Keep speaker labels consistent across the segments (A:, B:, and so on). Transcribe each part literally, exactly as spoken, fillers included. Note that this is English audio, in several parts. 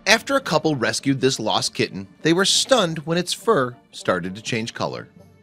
A: After a couple rescued this lost kitten, they were stunned when its fur started to change color.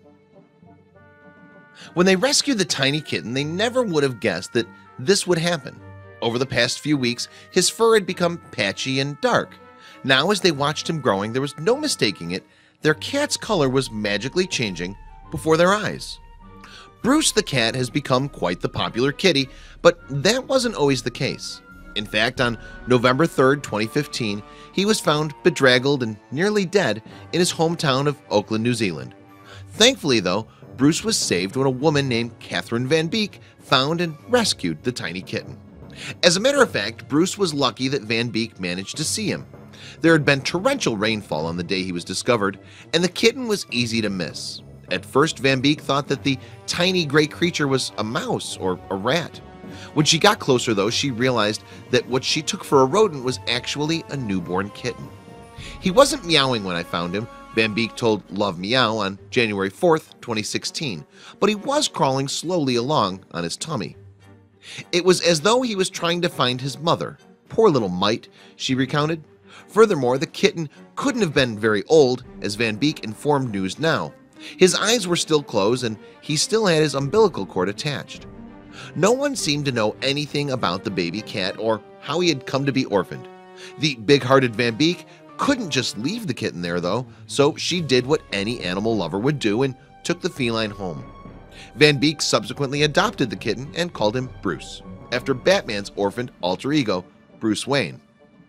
A: When they rescued the tiny kitten, they never would have guessed that this would happen. Over the past few weeks, his fur had become patchy and dark. Now, as they watched him growing, there was no mistaking it. Their cat's color was magically changing before their eyes. Bruce the cat has become quite the popular kitty, but that wasn't always the case. In fact, on November third, twenty fifteen, he was found bedraggled and nearly dead in his hometown of Auckland, New Zealand. Thankfully, though, Bruce was saved when a woman named Catherine Van Beek found and rescued the tiny kitten. As a matter of fact, Bruce was lucky that Van Beek managed to see him. There had been torrential rainfall on the day he was discovered, and the kitten was easy to miss. At first, Van Beek thought that the tiny gray creature was a mouse or a rat. When she got closer, though, she realized that what she took for a rodent was actually a newborn kitten. He wasn't meowing when I found him, Van Beek told Love Meow on January fourth, twenty sixteen, but he was crawling slowly along on his tummy. It was as though he was trying to find his mother. Poor little mite, she recounted. Furthermore, the kitten couldn't have been very old, as Van Beek informed News Now. His eyes were still closed and he still had his umbilical cord attached. No one seemed to know anything about the baby cat or how he had come to be orphaned. The big-hearted Van Beek couldn't just leave the kitten there, though, so she did what any animal lover would do and took the feline home. Van Beek subsequently adopted the kitten and called him Bruce, after Batman's orphaned alter ego, Bruce Wayne.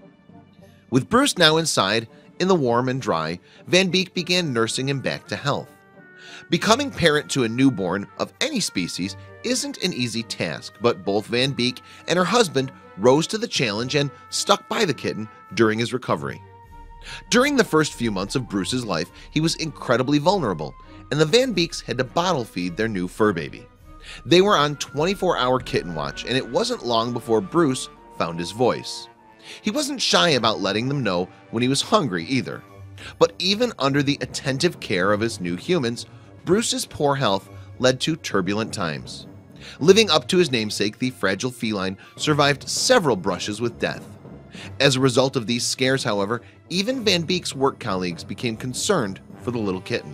A: With Bruce now inside, in the warm and dry, Van Beek began nursing him back to health. Becoming parent to a newborn of any species isn't an easy task, but both Van Beek and her husband rose to the challenge and stuck by the kitten during his recovery. During the first few months of Bruce's life, he was incredibly vulnerable, and the Van Beeks had to bottle feed their new fur baby. They were on twenty-four hour kitten watch, and it wasn't long before Bruce found his voice. He wasn't shy about letting them know when he was hungry either. But even under the attentive care of his new humans, Bruce's poor health led to turbulent times. Living up to his namesake, the fragile feline survived several brushes with death. As a result of these scares, however, even Van Beek's work colleagues became concerned for the little kitten.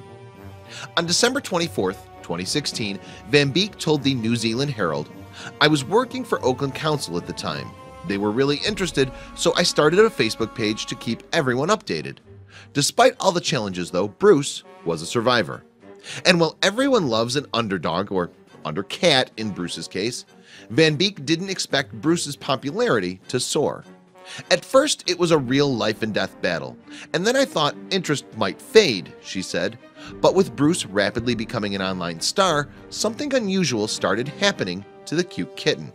A: On December twenty-fourth, twenty sixteen, Van Beek told the New Zealand Herald, "I was working for Auckland Council at the time. They were really interested, so I started a Facebook page to keep everyone updated." Despite all the challenges, though, Bruce was a survivor. And while everyone loves an underdog, or undercat in Bruce's case, Van Beek didn't expect Bruce's popularity to soar. At first, it was a real life and death battle, and then I thought interest might fade, she said. But with Bruce rapidly becoming an online star, something unusual started happening to the cute kitten.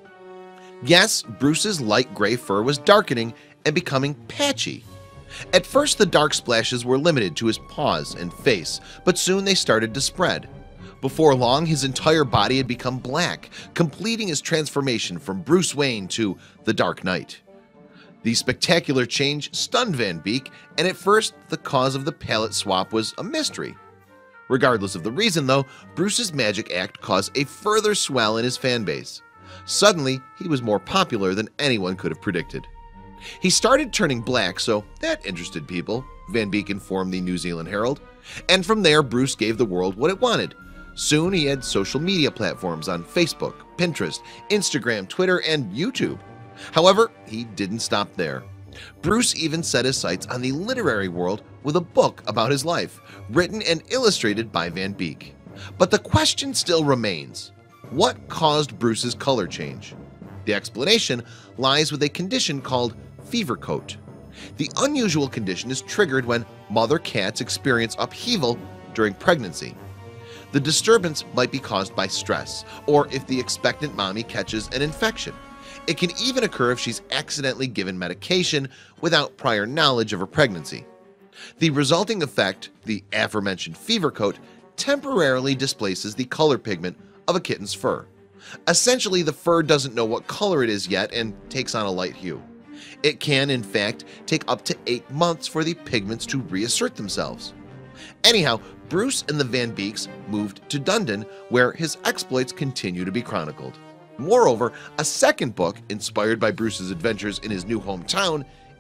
A: Yes, Bruce's light gray fur was darkening and becoming patchy. At first, the dark splashes were limited to his paws and face, but soon they started to spread. Before long, his entire body had become black, completing his transformation from Bruce Wayne to the Dark Knight. The spectacular change stunned Van Beek, and at first, the cause of the palette swap was a mystery. Regardless of the reason, though, Bruce's magic act caused a further swell in his fan base. Suddenly, he was more popular than anyone could have predicted. He started turning black, so that interested people, Van Beek informed the New Zealand Herald. And from there, Bruce gave the world what it wanted. Soon, he had social media platforms on Facebook, Pinterest, Instagram, Twitter, and YouTube. However, he didn't stop there. Bruce even set his sights on the literary world with a book about his life, written and illustrated by Van Beek. But the question still remains: what caused Bruce's color change? The explanation lies with a condition called fever coat. The unusual condition is triggered when mother cats experience upheaval during pregnancy. The disturbance might be caused by stress, or if the expectant mommy catches an infection. It can even occur if she's accidentally given medication without prior knowledge of her pregnancy. The resulting effect, the aforementioned fever coat, temporarily displaces the color pigment of a kitten's fur. Essentially, the fur doesn't know what color it is yet and takes on a light hue. It can, in fact, take up to eight months for the pigments to reassert themselves. Anyhow, Bruce and the Van Beeks moved to Dunedin, where his exploits continue to be chronicled. Moreover, a second book, inspired by Bruce's adventures in his new hometown,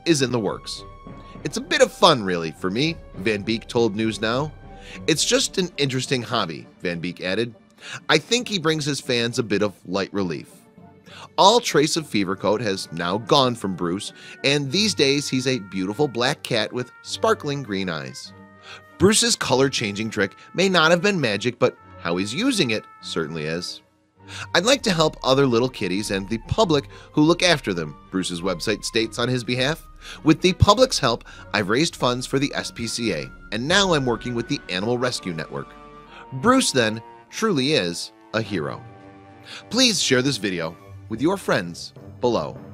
A: is in the works. It's a bit of fun really for me, Van Beek told News Now. It's just an interesting hobby, Van Beek added. I think he brings his fans a bit of light relief. All trace of Fever Coat has now gone from Bruce, and these days he's a beautiful black cat with sparkling green eyes. Bruce's color changing trick may not have been magic, but how he's using it certainly is. I'd like to help other little kitties and the public who look after them, Bruce's website states on his behalf. With the public's help, I've raised funds for the S P C A, and now I'm working with the Animal Rescue Network. Bruce then truly is a hero. Please share this video with your friends below.